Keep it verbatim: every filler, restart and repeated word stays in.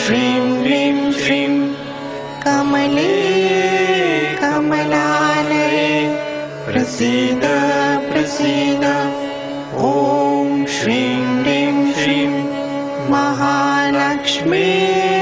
श्रीं ह्रीं श्रीं कमले कमलालये प्रसीद प्रसीद। ॐ श्रीं ह्रीं श्रीं महालक्ष्मी